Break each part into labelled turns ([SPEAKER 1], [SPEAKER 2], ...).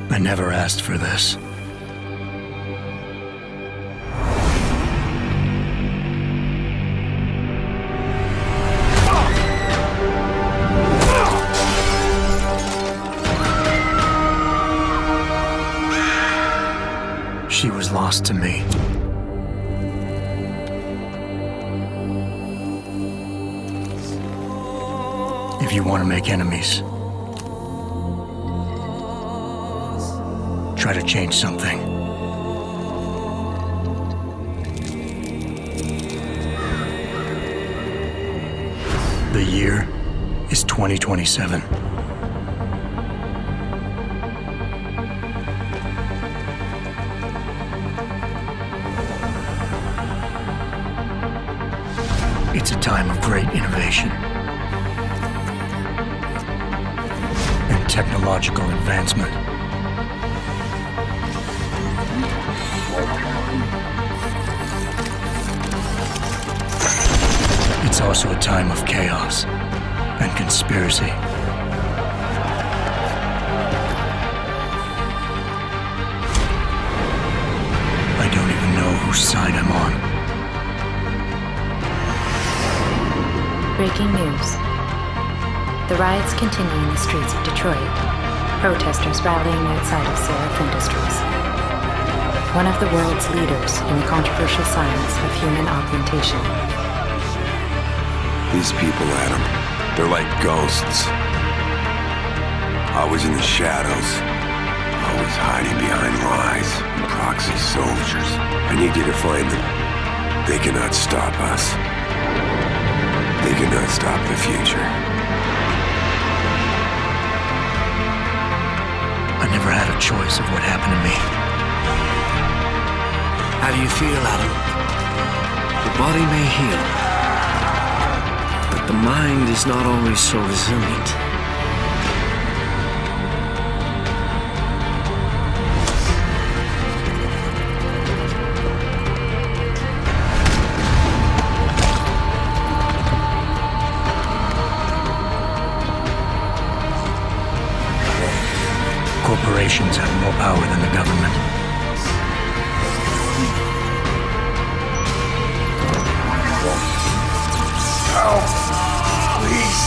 [SPEAKER 1] I never asked for this. She was lost to me. If you want to make enemies, try to change something. The year is 2027. It's a time of great innovation and technological advancement. It's also a time of chaos and conspiracy. I don't even know whose side I'm on.
[SPEAKER 2] Breaking news. The riots continue in the streets of Detroit. Protesters rallying outside of Seraph Industries, one of the world's leaders in the controversial science of human augmentation.
[SPEAKER 3] These people, Adam, they're like ghosts. Always in the shadows. Always hiding behind lies and proxy soldiers. I need you to find them. They cannot stop us. They cannot stop the future.
[SPEAKER 1] I never had a choice of what happened to me.
[SPEAKER 4] How do you feel, Adam? The body may heal, but the mind is not always so resilient.
[SPEAKER 1] Corporations have more power than the government.
[SPEAKER 3] Help! Please!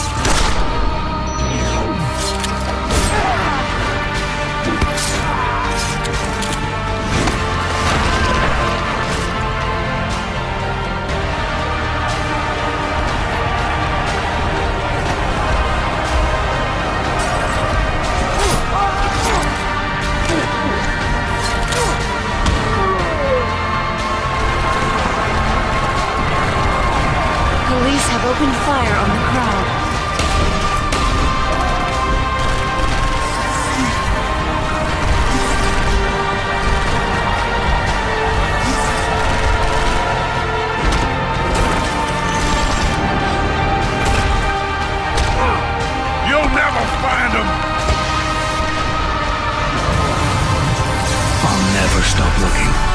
[SPEAKER 2] Police have opened fire on the crowd.
[SPEAKER 3] You'll never find them!
[SPEAKER 1] I'll never stop looking.